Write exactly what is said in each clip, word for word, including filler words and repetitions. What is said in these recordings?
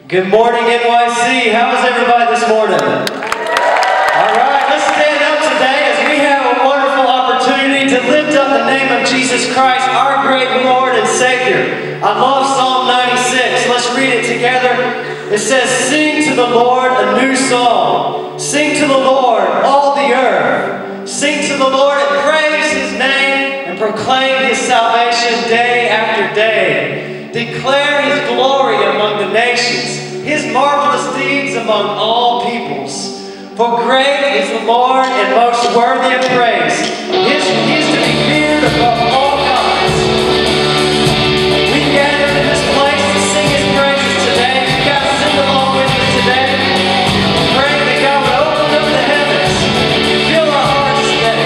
Good morning, N Y C. How is everybody this morning? All right, let's stand up today as we have a wonderful opportunity to lift up the name of Jesus Christ, our great Lord and Savior. I love Psalm ninety-six. Let's read it together. It says, "Sing to the Lord a new song. Sing to the Lord, all the earth. Sing to the Lord and praise His name and proclaim His salvation day after day. Declare His glory among the nations, His marvelous deeds among all peoples. For great is the Lord and most worthy of praise. His, he is to be feared above all gods." We gathered in this place to sing His praises today. You guys sing along with us today. Pray that God would open up the heavens and fill our hearts today.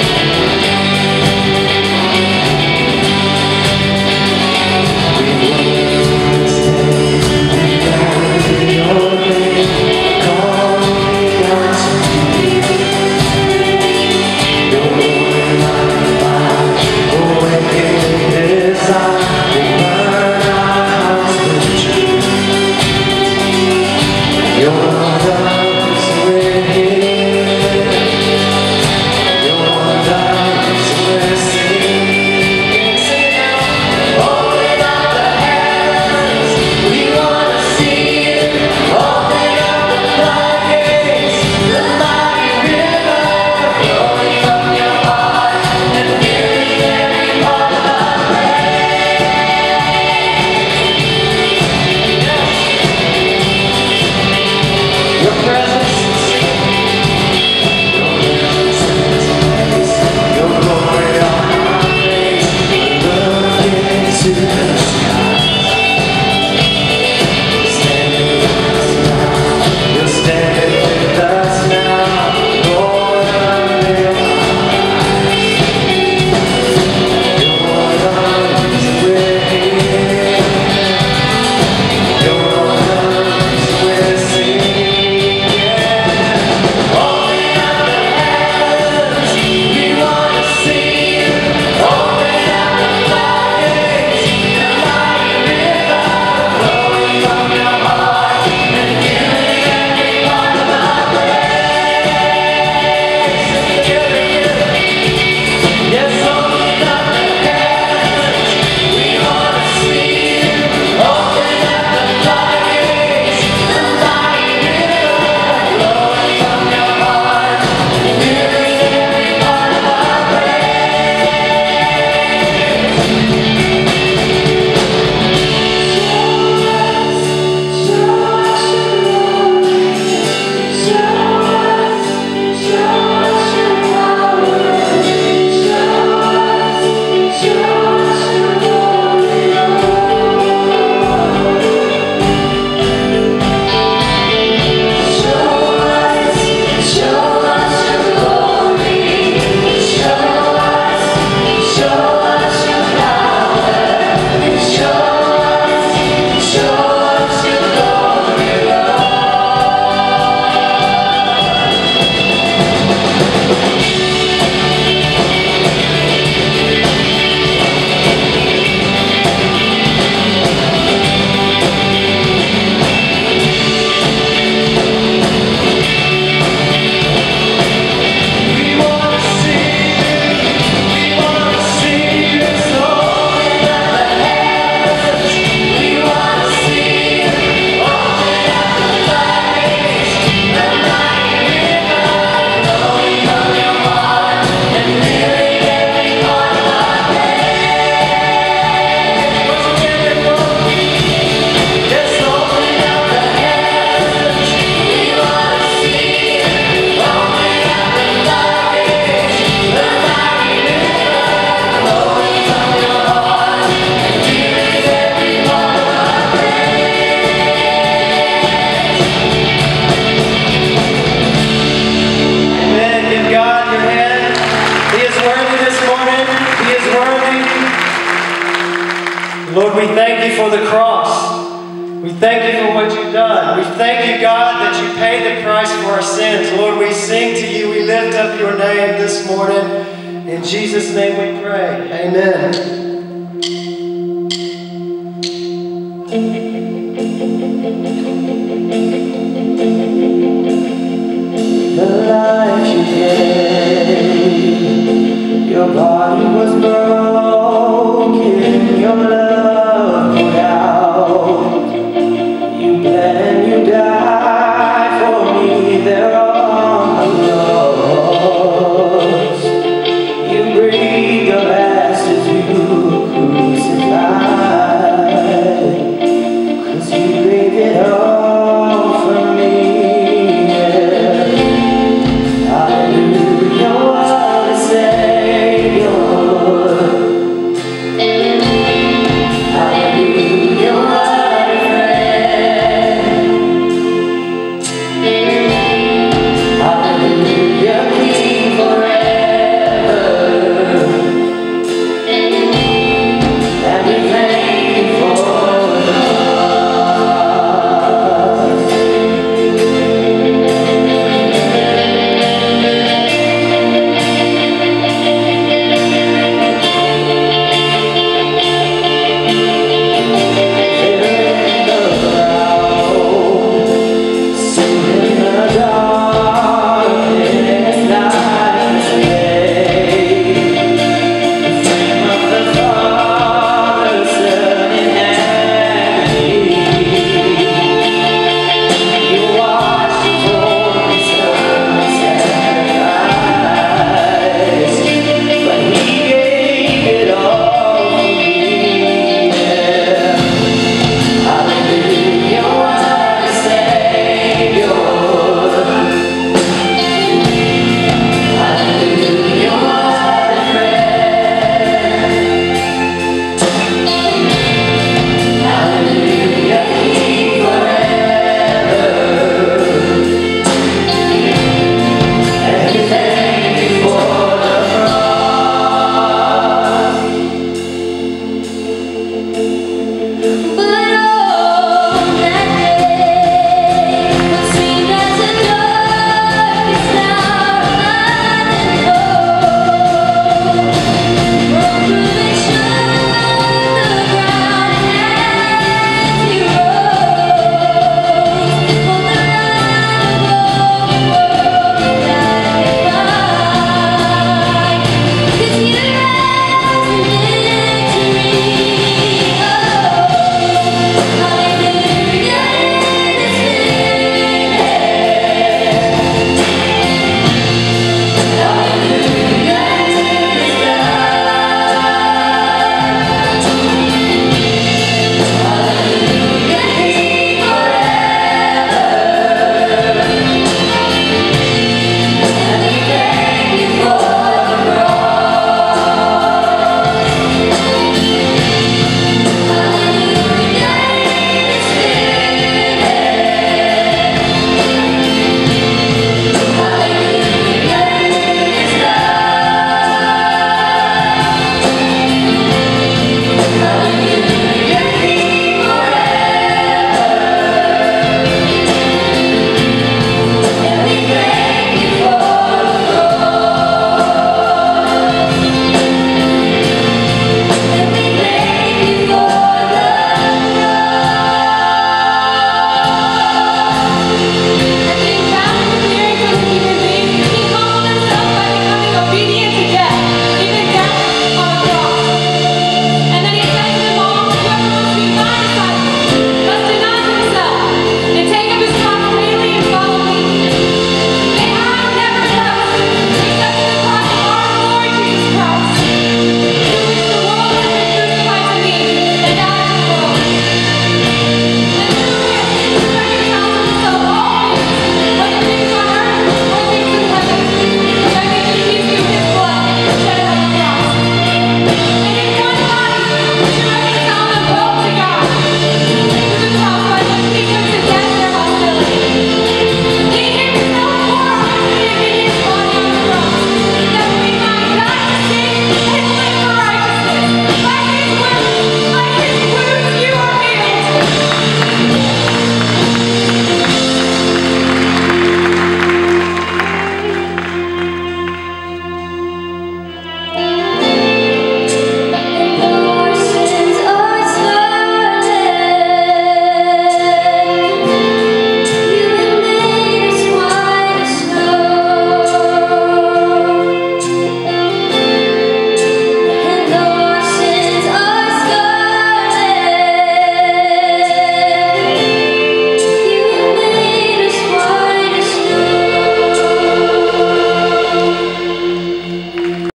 Lord, we thank you for the cross. We thank you for what you've done. We thank you, God, that you paid the price for our sins. Lord, we sing to you. We lift up your name this morning. In Jesus' name we pray. Amen.